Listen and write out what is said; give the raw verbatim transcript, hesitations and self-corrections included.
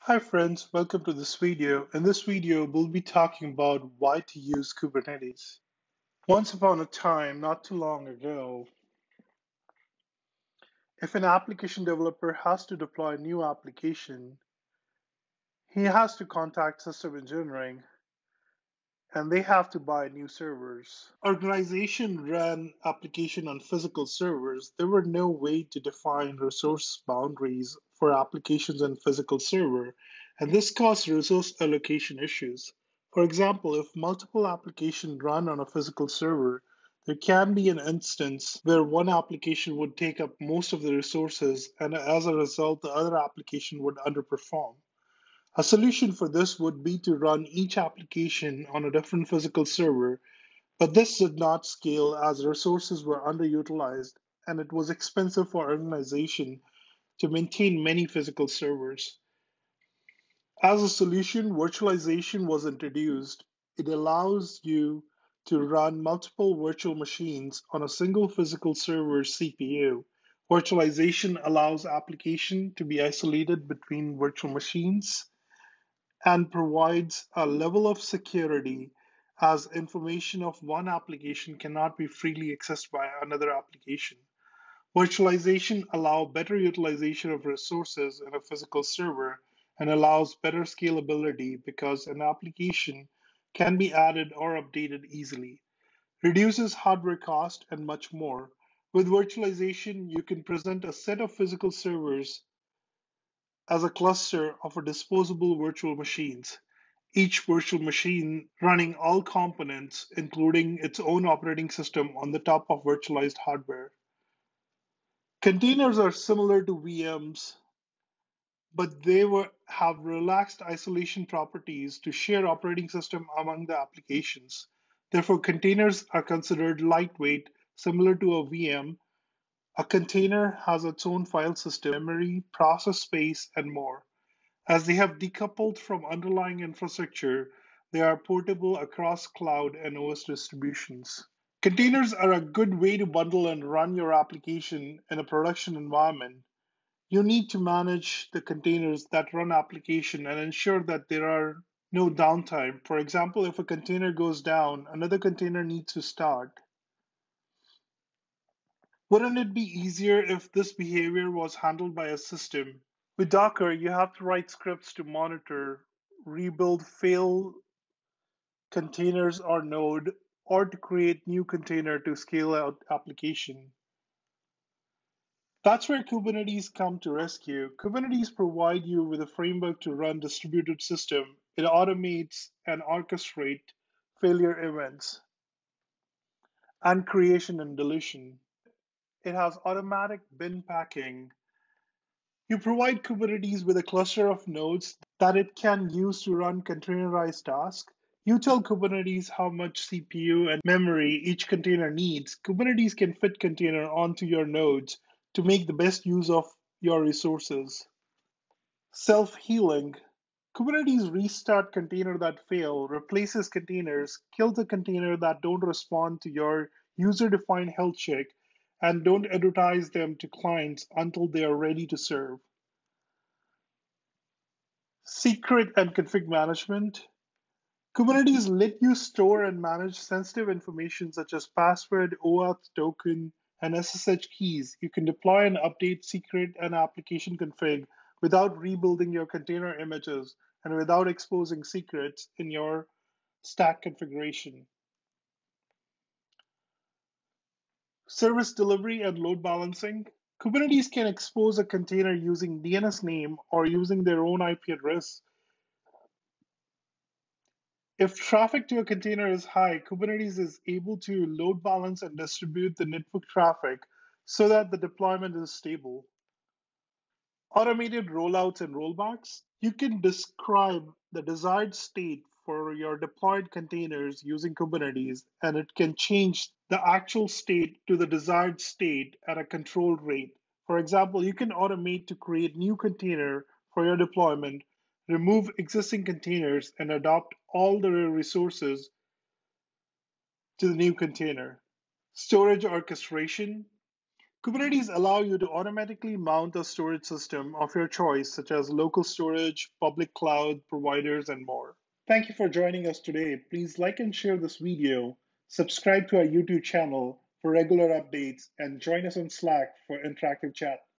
Hi friends, welcome to this video. In this video, we'll be talking about why to use Kubernetes. Once upon a time, not too long ago, if an application developer has to deploy a new application, he has to contact system engineering and they have to buy new servers. Organization ran application on physical servers. There were no way to define resource boundaries for applications on physical server, and this caused resource allocation issues. For example, if multiple applications run on a physical server, there can be an instance where one application would take up most of the resources, and as a result, the other application would underperform. A solution for this would be to run each application on a different physical server, but this did not scale as resources were underutilized and it was expensive for organization to maintain many physical servers. As a solution, virtualization was introduced. It allows you to run multiple virtual machines on a single physical server C P U. Virtualization allows application to be isolated between virtual machines and provides a level of security as information of one application cannot be freely accessed by another application. Virtualization allows better utilization of resources in a physical server and allows better scalability because an application can be added or updated easily, reduces hardware cost, and much more. With virtualization, you can present a set of physical servers as a cluster of a disposable virtual machines, each virtual machine running all components, including its own operating system on the top of virtualized hardware. Containers are similar to V Ms, but they were, have relaxed isolation properties to share operating system among the applications. Therefore, containers are considered lightweight, similar to a V M. A container has its own file system, memory, process space, and more. As they have decoupled from underlying infrastructure, they are portable across cloud and O S distributions. Containers are a good way to bundle and run your application in a production environment. You need to manage the containers that run application and ensure that there are no downtime. For example, if a container goes down, another container needs to start. Wouldn't it be easier if this behavior was handled by a system? With Docker, you have to write scripts to monitor, rebuild failed containers or node, or to create new container to scale out application. That's where Kubernetes come to rescue. Kubernetes provide you with a framework to run distributed system. It automates and orchestrates failure events and creation and deletion. It has automatic bin packing. You provide Kubernetes with a cluster of nodes that it can use to run containerized tasks. You tell Kubernetes how much C P U and memory each container needs. Kubernetes can fit container onto your nodes to make the best use of your resources. Self-healing. Kubernetes restart container that fail, replaces containers, kill the container that don't respond to your user-defined health check, and don't advertise them to clients until they are ready to serve. Secret and config management. Kubernetes let you store and manage sensitive information such as password, OAuth token, and S S H keys. You can deploy and update secret and application config without rebuilding your container images and without exposing secrets in your stack configuration. Service delivery and load balancing. Kubernetes can expose a container using D N S name or using their own I P address. If traffic to a container is high, Kubernetes is able to load balance and distribute the network traffic so that the deployment is stable. Automated rollouts and rollbacks. You can describe the desired state for your deployed containers using Kubernetes, and it can change the actual state to the desired state at a controlled rate. For example, you can automate to create new container for your deployment, remove existing containers, and adopt all the resources to the new container. Storage orchestration. Kubernetes allow you to automatically mount a storage system of your choice, such as local storage, public cloud providers, and more. Thank you for joining us today. Please like and share this video, subscribe to our YouTube channel for regular updates, and join us on Slack for interactive chat.